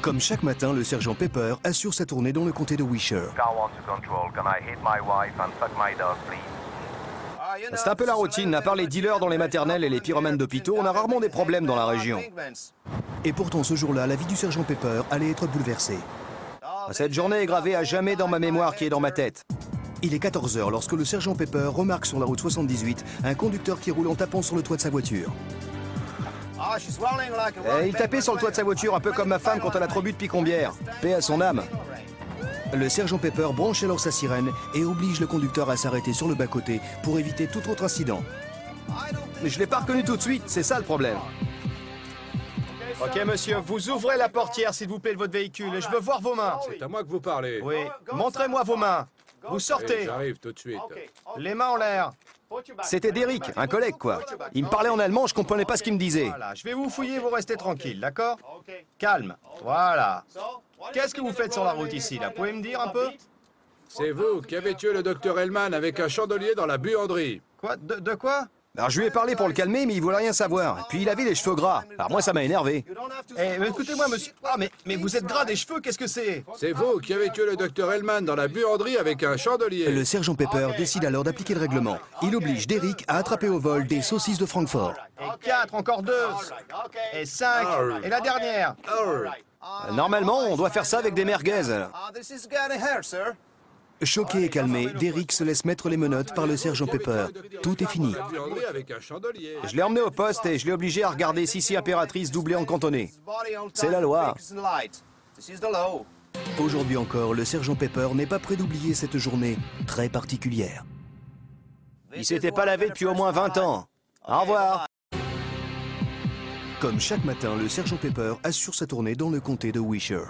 Comme chaque matin, le sergent Pepper assure sa tournée dans le comté de Wilshire. C'est un peu la routine, à part les dealers dans les maternelles et les pyromanes d'hôpitaux, on a rarement des problèmes dans la région. Et pourtant, ce jour-là, la vie du sergent Pepper allait être bouleversée. Cette journée est gravée à jamais dans ma mémoire qui est dans ma tête. Il est 14 h lorsque le sergent Pepper remarque sur la route 78 un conducteur qui roule en tapant sur le toit de sa voiture. Et il tapait sur le toit de sa voiture un peu comme ma femme quand elle a trop bu de picombière. Paix à son âme. Le sergent Pepper branche alors sa sirène et oblige le conducteur à s'arrêter sur le bas-côté pour éviter tout autre incident. Mais je l'ai pas reconnu tout de suite, c'est ça le problème. Ok monsieur, vous ouvrez la portière s'il vous plaît de votre véhicule et je veux voir vos mains. C'est à moi que vous parlez. Oui, montrez-moi vos mains. Vous sortez. J'arrive tout de suite. Les mains en l'air. C'était Derrick, un collègue quoi. Il me parlait en allemand, je comprenais pas ce qu'il me disait. Voilà, je vais vous fouiller, vous restez tranquille, d'accord? Calme, voilà. Qu'est-ce que vous faites sur la route ici là? Pouvez me dire un peu? C'est vous qui avez tué le docteur Hellman avec un chandelier dans la buanderie. Quoi? De quoi? Alors je lui ai parlé pour le calmer, mais il voulait rien savoir. Et puis il avait les cheveux gras. Alors moi ça m'a énervé. Eh, mais écoutez-moi monsieur. Ah mais vous êtes gras des cheveux, qu'est-ce que c'est? C'est vous qui avez tué le docteur Hellman dans la buanderie avec un chandelier. Le sergent Pepper décide alors d'appliquer le règlement. Il oblige Derrick à attraper au vol des saucisses de Francfort. Et 4, encore 2. Et 5. Et la dernière. Normalement, on doit faire ça avec des merguez. Choqué et calmé, Derrick se laisse mettre les menottes par le sergent Pepper. Tout est fini. La buanderie avec un chandelier. Je l'ai emmené au poste et je l'ai obligé à regarder Sissi Impératrice doublée en cantonné. C'est la loi. Aujourd'hui encore, le sergent Pepper n'est pas prêt d'oublier cette journée très particulière. Il s'était pas lavé depuis au moins 20 ans. Au revoir. Comme chaque matin, le sergent Pepper assure sa tournée dans le comté de Wilshire.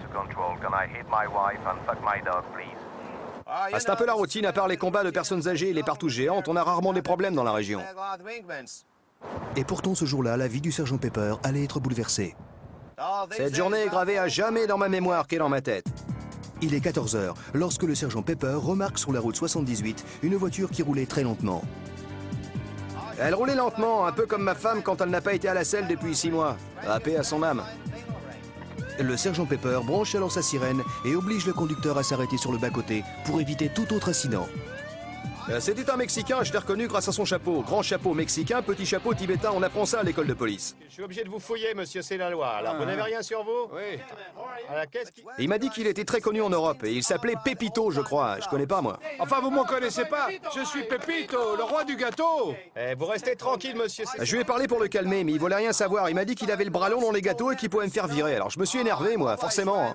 Ah, c'est un peu la routine, à part les combats de personnes âgées et les partouches géantes, on a rarement des problèmes dans la région. Et pourtant, ce jour-là, la vie du sergent Pepper allait être bouleversée. Cette journée est gravée à jamais dans ma mémoire qui est dans ma tête. Il est 14 h lorsque le sergent Pepper remarque sur la route 78 une voiture qui roulait très lentement. Elle roulait lentement, un peu comme ma femme quand elle n'a pas été à la selle depuis 6 mois. À paix à son âme. Le sergent Pepper branche alors sa sirène et oblige le conducteur à s'arrêter sur le bas-côté pour éviter tout autre incident. C'était un Mexicain, je l'ai reconnu grâce à son chapeau. Grand chapeau mexicain, petit chapeau tibétain, on apprend ça à l'école de police. Je suis obligé de vous fouiller, monsieur, c'est la loi. Alors, vous n'avez rien sur vous? Oui. Il m'a dit qu'il était très connu en Europe et il s'appelait Pepito, je crois. Je connais pas, moi. Enfin, vous m'en connaissez pas. Je suis Pepito, le roi du gâteau. Eh, vous restez tranquille, monsieur. Je lui ai parlé pour le calmer, mais il voulait rien savoir. Il m'a dit qu'il avait le bras long dans les gâteaux et qu'il pouvait me faire virer. Alors, je me suis énervé, moi, forcément.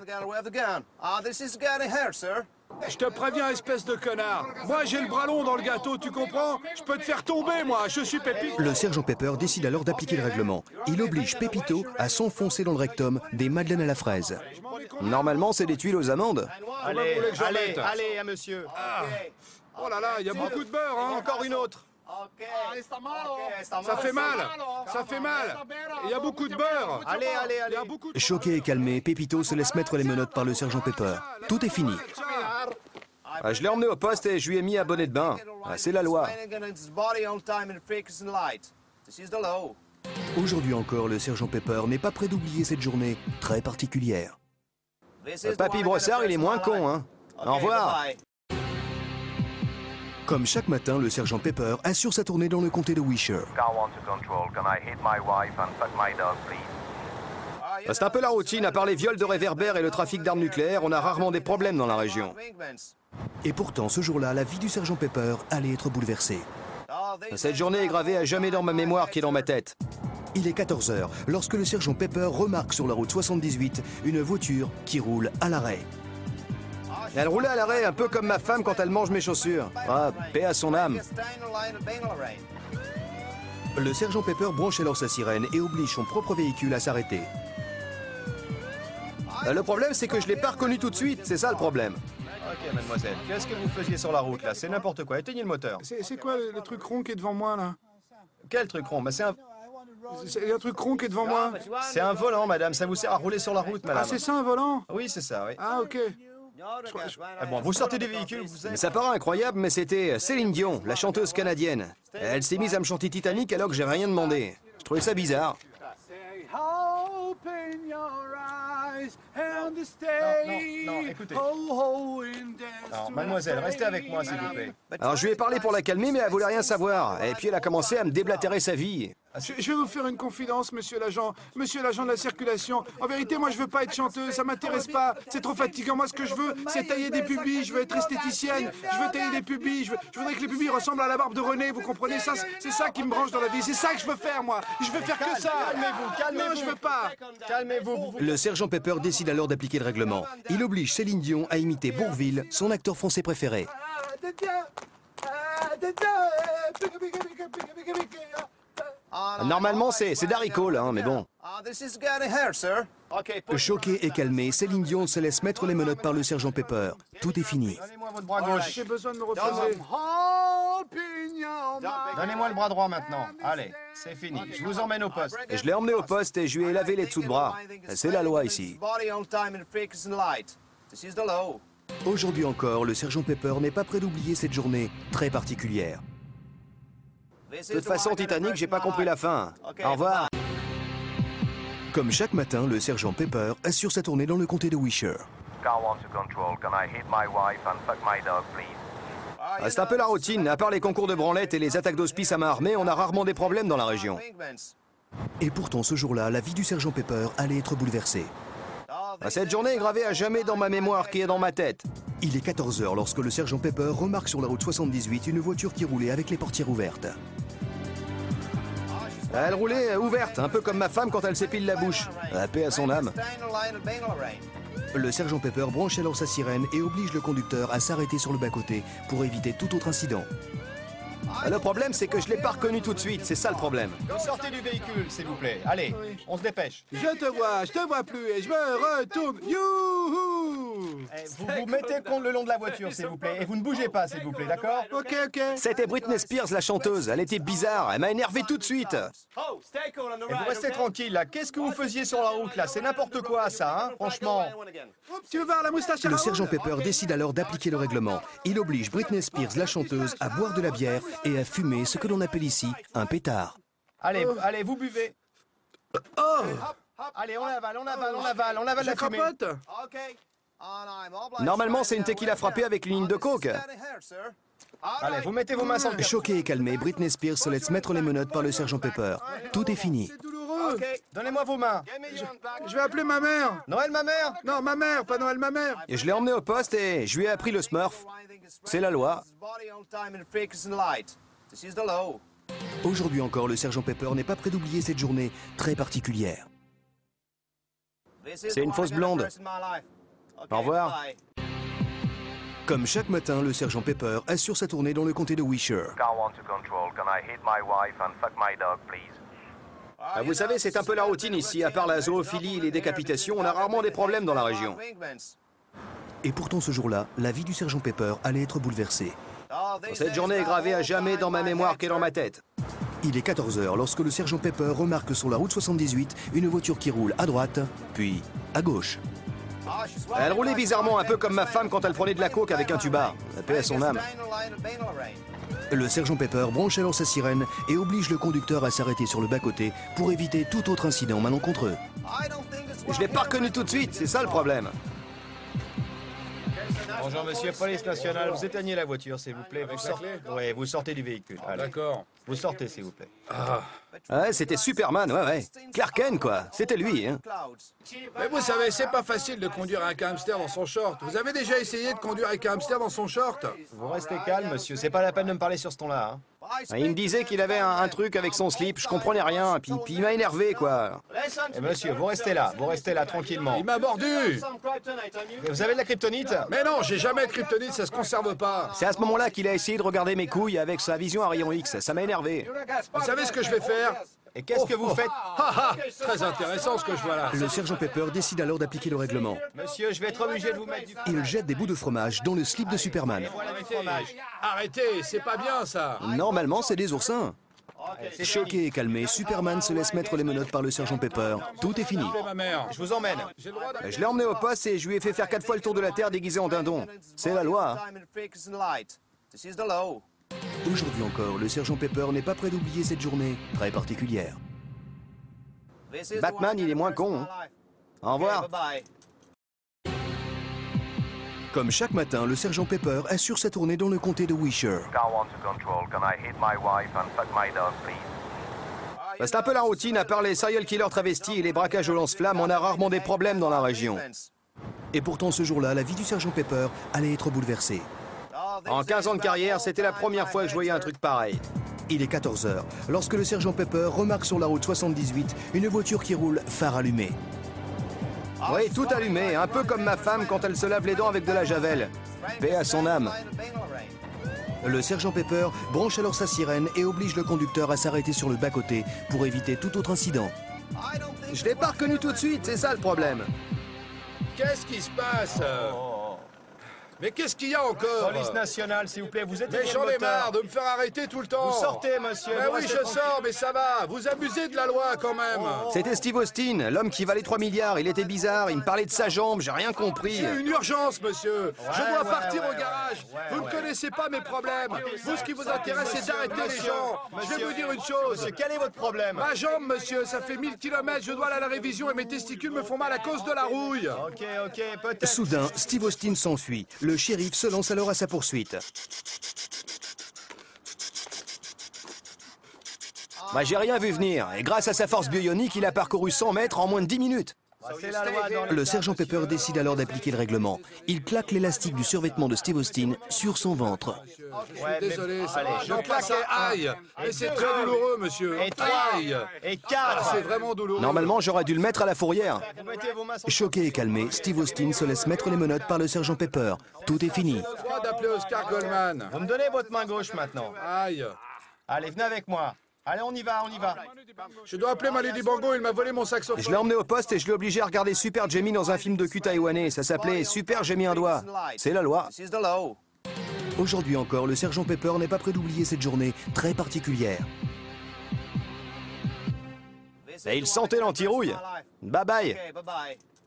Je te préviens, espèce de connard. Moi, j'ai le bras long dans le gâteau, tu comprends? Je peux te faire tomber, moi. Je suis Pepito. Le sergent Pepper décide alors d'appliquer le règlement. Il oblige Pepito à s'enfoncer dans le rectum des madeleines à la fraise. Normalement, c'est des tuiles aux amandes. Allez, Allez, monsieur. Oh là là, il y a beaucoup de beurre, hein. Encore une autre. Ça fait mal. Ça fait mal. Il y a beaucoup de beurre. Allez. Il y a beaucoup de... Choqué et calmé, Pepito se laisse mettre les menottes par le sergent Pepper. Tout est fini. Je l'ai emmené au poste et je lui ai mis un bonnet de bain. C'est la loi. Aujourd'hui encore, le sergent Pepper n'est pas prêt d'oublier cette journée très particulière. Papy Brossard, il est moins con, hein. Au revoir. Comme chaque matin, le sergent Pepper assure sa tournée dans le comté de Wilshire. C'est un peu la routine, à part les viols de réverbères et le trafic d'armes nucléaires, on a rarement des problèmes dans la région. Et pourtant, ce jour-là, la vie du sergent Pepper allait être bouleversée. Cette journée est gravée à jamais dans ma mémoire qui est dans ma tête. Il est 14 h lorsque le sergent Pepper remarque sur la route 78 une voiture qui roule à l'arrêt. Elle roulait à l'arrêt, un peu comme ma femme quand elle mange mes chaussures. Ah, paix à son âme. Le sergent Pepper branche alors sa sirène et oblige son propre véhicule à s'arrêter. Le problème, c'est que je l'ai pas reconnu tout de suite, c'est ça le problème. Ok, mademoiselle, qu'est-ce que vous faisiez sur la route, là? C'est n'importe quoi, éteignez le moteur. C'est quoi le truc rond qui est devant moi, là? Quel truc rond? C'est un... C'est un truc rond qui est devant moi. C'est un volant, madame, ça vous sert à rouler sur la route, madame. Ah, c'est ça, un volant? Oui, c'est ça, oui. Ah, ok. Bon, vous sortez du véhicule, Mais ça paraît incroyable, mais c'était Céline Dion, la chanteuse canadienne. Elle s'est mise à me chanter Titanic alors que j'ai rien demandé. Je trouvais ça bizarre. Open your eyes Non, écoutez. Non, mademoiselle, restez avec moi, s'il vous plaît. Alors, je lui ai parlé pour la calmer, mais elle voulait rien savoir. Et puis, elle a commencé à me déblatérer sa vie. Je vais vous faire une confidence, monsieur l'agent de la circulation. En vérité, moi, je veux pas être chanteuse, ça m'intéresse pas. C'est trop fatigant. Moi, ce que je veux, c'est tailler des pubis. Je veux être esthéticienne. Je veux tailler des pubis. Je voudrais que les pubis ressemblent à la barbe de René. Vous comprenez ça? C'est ça qui me branche dans la vie. C'est ça que je veux faire, moi. Je veux faire que ça. Calmez-vous. Non, je veux pas. Calmez-vous. Le sergent Pepper décide alors d'appliquer le règlement. Il oblige Céline Dion à imiter Bourvil, son acteur français préféré. Normalement, c'est Darry Cole, hein, mais bon. Choquée et calmée, Céline Dion se laisse mettre les menottes par le sergent Pepper. Tout est fini. Donnez-moi votre bras gauche. J'ai besoin de me reposer. Donnez-moi le bras droit maintenant. Allez, c'est fini. Je vous emmène au poste. Et je l'ai emmené au poste et je lui ai lavé les dessous de bras. C'est la loi ici. Aujourd'hui encore, le sergent Pepper n'est pas prêt d'oublier cette journée très particulière. De toute façon, Titanic, j'ai pas compris la fin. Au revoir. Comme chaque matin, le sergent Pepper assure sa tournée dans le comté de Wisher. C'est un peu la routine. À part les concours de branlette et les attaques d'hospice à main armée, on a rarement des problèmes dans la région. Et pourtant, ce jour-là, la vie du sergent Pepper allait être bouleversée. Cette journée est gravée à jamais dans ma mémoire qui est dans ma tête. Il est 14 h lorsque le sergent Pepper remarque sur la route 78 une voiture qui roulait avec les portières ouvertes. Elle roulait ouverte, un peu comme ma femme quand elle s'épile la bouche. La paix à son âme. Le sergent Pepper branche alors sa sirène et oblige le conducteur à s'arrêter sur le bas-côté pour éviter tout autre incident. Le problème, c'est que je l'ai pas reconnu tout de suite, c'est ça le problème. Sortez du véhicule, s'il vous plaît. Allez, on se dépêche. Je te vois plus et je me retourne. Youhou! Vous vous mettez contre le long de la voiture, s'il vous plaît. Et vous ne bougez pas, s'il vous plaît, d'accord? Ok. C'était Britney Spears, la chanteuse. Elle était bizarre, elle m'a énervé tout de suite. Et vous restez tranquille, là. Qu'est-ce que vous faisiez sur la route, là? C'est n'importe quoi, ça, hein? Franchement. Tu veux voir la moustache à Le Raoul? sergent Pepper décide alors d'appliquer le règlement. Il oblige Britney Spears, la chanteuse, à boire de la bière et à fumer ce que l'on appelle ici un pétard. Allez, vous buvez. Allez, on avale la fumée. Capote. Normalement, c'est une tequila frappée avec une ligne de coke. Allez, vous mettez vos mains sur le cœur. Choquée et calmée, Britney Spears se laisse mettre les menottes par le sergent Pepper. Tout est fini. C'est douloureux. Donnez-moi vos mains. Je vais appeler ma mère. Noël, ma mère. Non, ma mère, pas Noël, ma mère. Et je l'ai emmené au poste et je lui ai appris le Smurf. C'est la loi. Aujourd'hui encore, le sergent Pepper n'est pas prêt d'oublier cette journée très particulière. C'est une fausse blonde. Au revoir. Comme chaque matin, le sergent Pepper assure sa tournée dans le comté de Wisher. Vous savez, c'est un peu la routine ici. À part la zoophilie et les décapitations, on a rarement des problèmes dans la région. Et pourtant ce jour-là, la vie du sergent Pepper allait être bouleversée. Cette journée est gravée à jamais dans ma mémoire qu'est dans ma tête. Il est 14 h lorsque le sergent Pepper remarque sur la route 78 une voiture qui roule à droite, puis à gauche. Elle roulait bizarrement, un peu comme ma femme quand elle prenait de la coke avec un tuba. La paix à son âme. Le sergent Pepper branche alors sa sirène et oblige le conducteur à s'arrêter sur le bas-côté pour éviter tout autre incident malencontreux. Je l'ai pas reconnu tout de suite, c'est ça le problème. Bonjour monsieur, police nationale, vous éteignez la voiture s'il vous plaît. Oui, vous sortez du véhicule. Allez. D'accord. Vous sortez s'il vous plaît. Ouais, c'était Superman, ouais. Clark Kent quoi, c'était lui, hein. Mais vous savez, c'est pas facile de conduire avec un hamster dans son short. Vous avez déjà essayé de conduire avec un hamster dans son short? Vous restez calme monsieur, c'est pas la peine de me parler sur ce ton-là. Hein. Il me disait qu'il avait un truc avec son slip, je comprenais rien, puis il m'a énervé quoi. Et monsieur, vous restez là tranquillement. Il m'a mordu. Et vous avez de la kryptonite? Mais non, j'ai jamais de kryptonite, ça se conserve pas. C'est à ce moment-là qu'il a essayé de regarder mes couilles avec sa vision à rayon X, ça m'a énervé. Vous savez ce que je vais faire? Et qu'est-ce que vous faites? Très intéressant ce que je vois là. Le sergent Pepper décide alors d'appliquer le règlement. Monsieur, je vais être obligé de vous mettre du... Il jette des bouts de fromage dans le slip de Superman. Voilà du fromage. Arrêtez, c'est pas bien ça. Normalement, c'est des oursins. Choqué et calmé, Superman se laisse mettre les menottes par le sergent Pepper. Tout est fini. Ma mère. Je vous emmène. J'ai le droit de... Je l'ai emmené au poste et je lui ai fait faire 4 fois le tour de la Terre déguisé en dindon. C'est la loi. Aujourd'hui encore, le sergent Pepper n'est pas prêt d'oublier cette journée très particulière. Batman, il est moins con. Hein. Au revoir. Comme chaque matin, le sergent Pepper assure sa tournée dans le comté de Wilshire. Bah, c'est un peu la routine, à part les serial killers travestis et les braquages au lance-flammes, on a rarement des problèmes dans la région. Et pourtant, ce jour-là, la vie du sergent Pepper allait être bouleversée. En 15 ans de carrière, c'était la première fois que je voyais un truc pareil. Il est 14 h lorsque le sergent Pepper remarque sur la route 78 une voiture qui roule phare allumé. Oui, tout allumé, un peu comme ma femme quand elle se lave les dents avec de la javel. Paix à son âme. Le sergent Pepper branche alors sa sirène et oblige le conducteur à s'arrêter sur le bas-côté pour éviter tout autre incident. Je l'ai pas reconnu tout de suite, c'est ça le problème. Qu'est-ce qui se passe? Mais qu'est-ce qu'il y a encore? Police nationale, s'il vous plaît, vous êtes... Mais j'en ai marre de me faire arrêter tout le temps. Vous sortez, monsieur. Mais oui, je sors, mais ça va. Vous abusez de la loi quand même. C'était Steve Austin, l'homme qui valait 3 milliards. Il était bizarre, il me parlait de sa jambe, j'ai rien compris. J'ai une urgence, monsieur. Je dois partir au ouais, garage. Vous ne connaissez pas mes problèmes. Vous, ce qui vous intéresse, c'est d'arrêter les gens. Je vais vous dire une chose. Monsieur, quel est votre problème? Ma jambe, monsieur, ça fait 1000 km. Je dois aller à la révision et mes testicules me font mal à cause de la rouille. Ok, peut-être... Soudain, Steve Austin s'enfuit. Le shérif se lance alors à sa poursuite. Bah, j'ai rien vu venir, et grâce à sa force bionique, il a parcouru 100 mètres en moins de 10 minutes. C'est la loi dans Le sergent Pepper décide alors d'appliquer le règlement. Il claque l'élastique du survêtement de Steve Austin sur son ventre. Je suis désolé, ça allez, va. je Non, pas ça. Aïe. Mais c'est très douloureux, monsieur. Et 3, Aïe. et Ah, 4. c'est vraiment douloureux. Normalement, j'aurais dû le mettre à la fourrière. Vous mettez vos mains sur... Choqué et calmé, Steve Austin se laisse mettre les menottes par le sergent Pepper. Tout est fini. J'ai le droit d'appeler Oscar Goldman. Vous me donnez votre main gauche maintenant. Aïe. Allez, venez avec moi. Allez, on y va, on y va. Je dois appeler ma Lady Bango, il m'a volé mon saxophone. Je l'ai emmené au poste et je l'ai obligé à regarder Super Jamie dans un film de cul taïwanais. Ça s'appelait Super, j'ai mis un doigt. C'est la loi. Aujourd'hui encore, le sergent Pepper n'est pas prêt d'oublier cette journée très particulière. Et il sentait l'antirouille. Bye bye.